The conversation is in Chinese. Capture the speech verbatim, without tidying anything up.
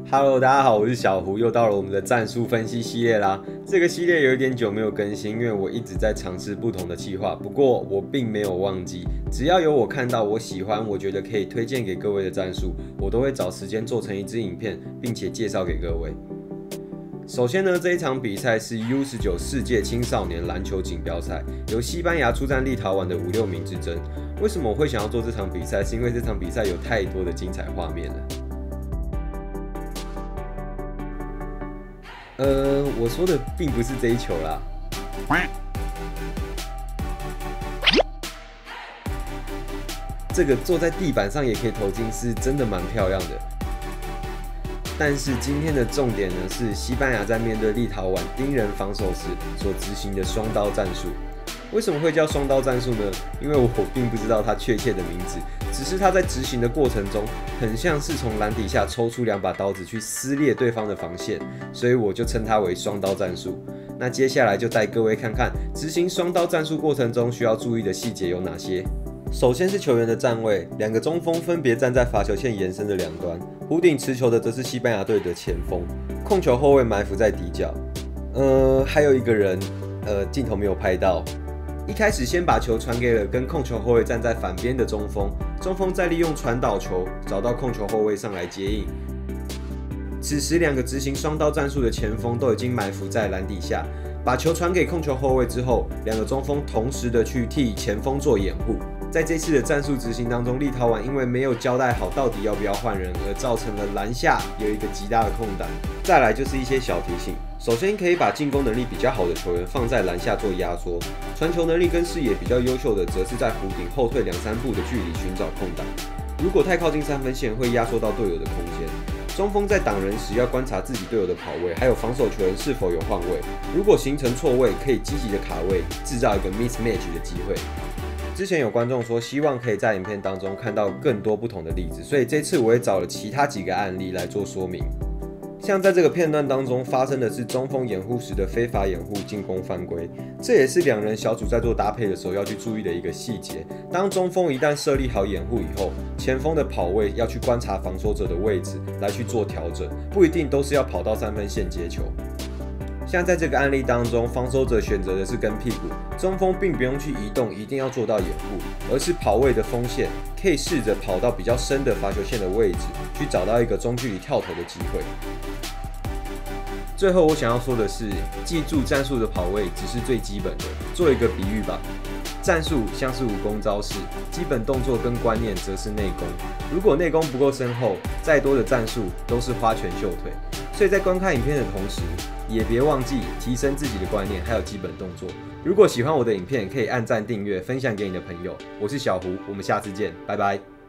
Hello， 大家好，我是小胡，又到了我们的战术分析系列啦。这个系列有一点久没有更新，因为我一直在尝试不同的企划。不过我并没有忘记，只要有我看到我喜欢，我觉得可以推荐给各位的战术，我都会找时间做成一支影片，并且介绍给各位。首先呢，这一场比赛是 U 十九 世界青少年篮球锦标赛，由西班牙出战立陶宛的五六名之争。为什么我会想要做这场比赛？是因为这场比赛有太多的精彩画面了。呃，我说的并不是这一球啦。这个坐在地板上也可以投进，是真的蛮漂亮的。但是今天的重点呢，是西班牙在面对立陶宛盯人防守时所执行的双刀战术。为什么会叫双刀战术呢？因为我并不知道它确切的名字，只是它在执行的过程中，很像是从篮底下抽出两把刀子去撕裂对方的防线，所以我就称它为双刀战术。那接下来就带各位看看执行双刀战术过程中需要注意的细节有哪些。首先是球员的站位，两个中锋分别站在罚球线延伸的两端，弧顶持球的则是西班牙队的前锋，控球后卫埋伏在底角。呃，还有一个人，呃，镜头没有拍到。一开始先把球传给了跟控球后卫站在反边的中锋，中锋再利用传导球找到控球后卫上来接应。此时两个执行双刀战术的前锋都已经埋伏在篮底下，把球传给控球后卫之后，两个中锋同时的去替前锋做掩护。在这次的战术执行当中，立陶宛因为没有交代好到底要不要换人，而造成了篮下有一个极大的空档。再来就是一些小提醒，首先可以把进攻能力比较好的球员放在篮下做压缩，传球能力跟视野比较优秀的，则是在弧顶后退两三步的距离寻找空档。如果太靠近三分线，会压缩到队友的空间。中锋在挡人时要观察自己队友的跑位，还有防守球员是否有换位。如果形成错位，可以积极的卡位，制造一个 mismatch 的机会。之前有观众说希望可以在影片当中看到更多不同的例子，所以这次我也找了其他几个案例来做说明。像在这个片段当中发生的是中锋掩护时的非法掩护进攻犯规，这也是两人小组在做搭配的时候要去注意的一个细节。当中锋一旦设立好掩护以后，前锋的跑位要去观察防守者的位置来去做调整，不一定都是要跑到三分线接球。像在这个案例当中，防守者选择的是跟屁股，中锋并不用去移动，一定要做到掩护，而是跑位的锋线，可以试着跑到比较深的罚球线的位置，去找到一个中距离跳投的机会。最后我想要说的是，记住战术的跑位只是最基本的。做一个比喻吧，战术像是武功招式，基本动作跟观念则是内功。如果内功不够深厚，再多的战术都是花拳绣腿。所以在观看影片的同时，也别忘记提升自己的观念还有基本动作。如果喜欢我的影片，可以按赞、订阅、分享给你的朋友。我是小胡，我们下次见，拜拜。